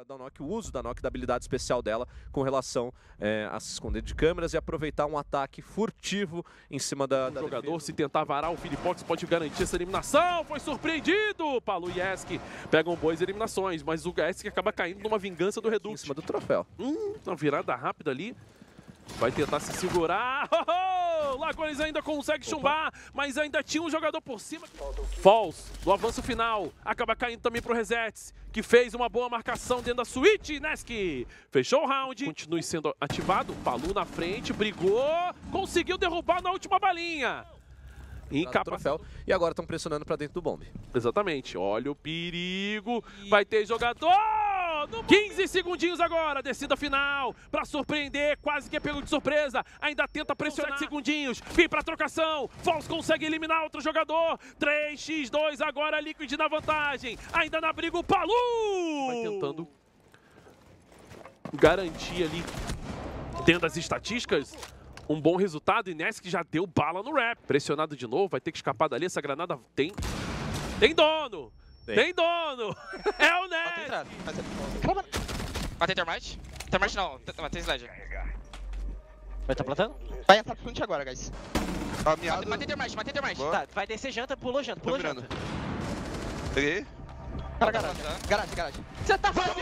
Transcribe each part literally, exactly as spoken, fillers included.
da Nock, o uso da Nock, da habilidade especial dela com relação é, a se esconder de câmeras e aproveitar um ataque furtivo em cima da, da o jogador, defesa. se tentar varar o Filipox, pode garantir essa eliminação. Foi surpreendido! Palu e Esk pegam boas eliminações, mas o Esk acaba caindo numa vingança do Reduct. Em cima do troféu. Hum, uma virada rápida ali. Vai tentar se segurar. Oh, oh! Lagones ainda consegue chumbar, mas ainda tinha um jogador por cima. Falls, no avanço final, acaba caindo também pro Resets, que fez uma boa marcação dentro da suíte. Nesk fechou o round, continue sendo ativado. Palu na frente, brigou, conseguiu derrubar na última balinha. Troféu, e agora estão pressionando para dentro do bombe. Exatamente, olha o perigo, vai ter jogador! quinze segundinhos agora, descida final, pra surpreender, quase que é pego de surpresa, ainda tenta pressionar. sete segundinhos, vem pra trocação, Falls consegue eliminar outro jogador, três contra dois agora, Liquid na vantagem, ainda na briga o Palu! Vai tentando garantir ali, dentro das estatísticas, um bom resultado, e Nesk já deu bala no rap. Pressionado de novo, vai ter que escapar dali, essa granada tem... Tem dono! Tem, tem dono! É o Nesk! Matei Termite. Termite não, matei Sledge. Vai tá plantando? Vai entrar pro front agora, guys. Caminhado. Matei Termite, matei Termite. Boa. Tá, vai descer janta, pulou janta, pulou Tô mirando. janta. Peguei. Cara, garagem. Garagem, garagem. Você tá fazendo?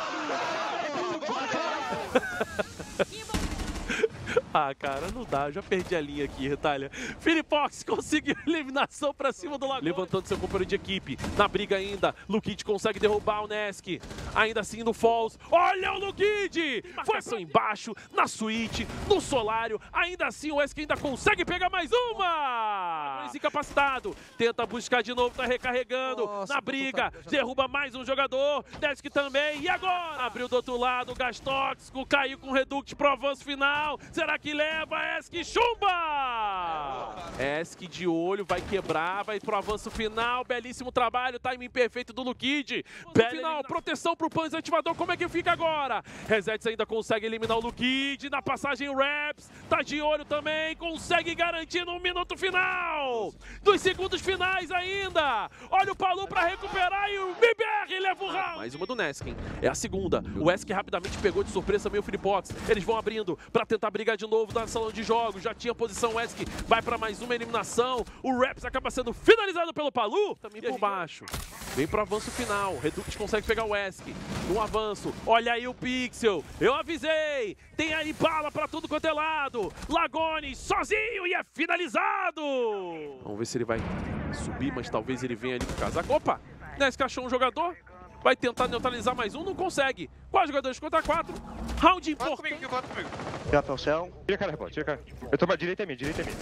Ah, cara, não dá. Eu já perdi a linha aqui, Retalha. Filipox conseguiu eliminação pra cima do Lagoa. Levantando seu companheiro de equipe. Na briga ainda. Lukid consegue derrubar o Nesk. Ainda assim no Falls. Olha o Lukid! Foi pra embaixo, na suíte, no solário. Ainda assim o Esk ainda consegue pegar mais uma! Incapacitado. Tenta buscar de novo, tá recarregando. Nossa, na briga. Derruba mais um jogador. Nesk também. E agora? Abriu do outro lado. Gás tóxico. Caiu com o Reduct pro avanço final. Será que leva? Esk chumba! Esk de olho, vai quebrar, vai pro avanço final, belíssimo trabalho, timing perfeito do Lukid. Belo final, proteção pro Panzer ativador, como é que fica agora? Resets ainda consegue eliminar o Lukid, na passagem o Raps, tá de olho também, consegue garantir no minuto final! Dos segundos finais ainda! Olha o Palu pra recuperar e o B B R leva o round! Mais uma do Nesk, hein? É a segunda. O Esk rapidamente pegou de surpresa também o Filipox. Eles vão abrindo pra tentar brigar de novo na salão de jogos, já tinha posição, o Esk vai para mais uma eliminação, o Raps acaba sendo finalizado pelo Palu, também por baixo, vem pro avanço final, Reduct consegue pegar o Esk, no avanço, olha aí o Pixel, eu avisei, tem aí bala para tudo quanto é lado, Lagones sozinho e é finalizado! Vamos ver se ele vai subir, mas talvez ele venha ali com o casaco, opa, Nesk achou um jogador, vai tentar neutralizar mais um, não consegue, quatro jogadores contra quatro, round importante. Já tá o céu. Tira a cara, repórter, tira a cara. Eu tô pra direita a mim, direita a mim.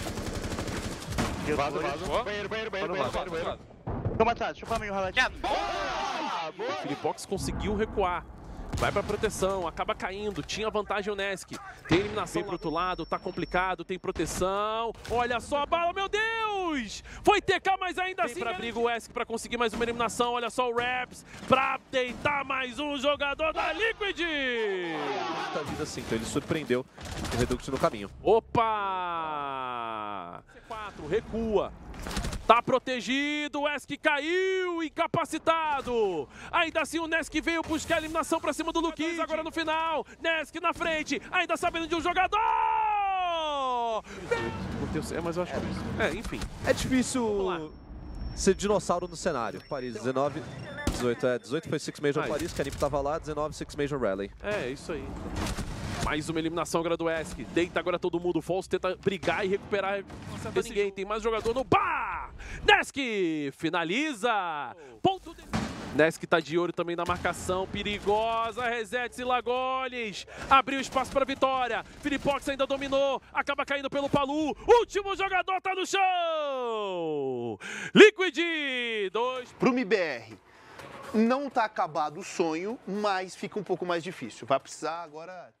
Vaso, vaso. Banheiro, banheiro, banheiro, banheiro, banheiro, banheiro. Toma atrás, chupa meio highlight. O Filipox conseguiu recuar. Vai pra proteção, acaba caindo, tinha vantagem o Nesk. Tem eliminação pro outro lado, tá complicado, tem proteção. Olha só a bala, meu Deus! Foi T K, mas ainda assim... Vem pra briga o Esk pra conseguir mais uma eliminação. Olha só o Raps pra deitar mais um jogador da Liquid! Tá vida assim, então ele surpreendeu o Reduct no caminho. Opa! C quatro, recua. Tá protegido, o Esk caiu, incapacitado. Ainda assim o Nesk veio buscar a eliminação pra cima do Lukid. Agora no final, Nesk na frente, ainda sabendo de um jogador! É, mas eu acho que é isso. É, enfim. É difícil ser dinossauro no cenário. Paris, dezenove, dezoito, é, dezoito foi Six Major Ai. Paris, que a Nip tava lá, dezenove Six Major Rally. É, isso aí. Mais uma eliminação agora do Esk. Deita agora todo mundo. Falls tenta brigar e recuperar. Não tem ninguém. Tem mais jogador no bar. Nesk finaliza. Ponto de... Nesk tá de olho também na marcação. Perigosa. Resets e Lagones. Abriu espaço para vitória. Filipox ainda dominou. Acaba caindo pelo Palu. Último jogador tá no chão. Liquid dois. Pro M B R. Não tá acabado o sonho, mas fica um pouco mais difícil. Vai precisar agora